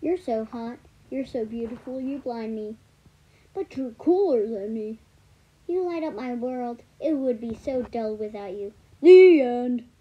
You're so hot. You're so beautiful, you blind me. But you're cooler than me. You light up my world. It would be so dull without you. The end.